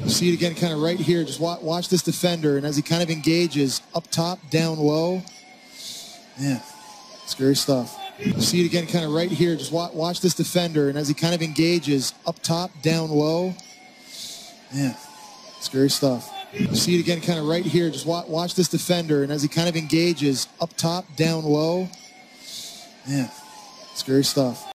See it again kind of right here. Just watch this defender, and as he kind of engages up top, down low. Yeah, scary stuff. See it again kind of right here. Just watch this defender, and as he kind of engages up top, down low. Yeah, scary stuff. See it again kind of right here. Just watch this defender, and as he kind of engages up top, down low. Yeah, scary stuff.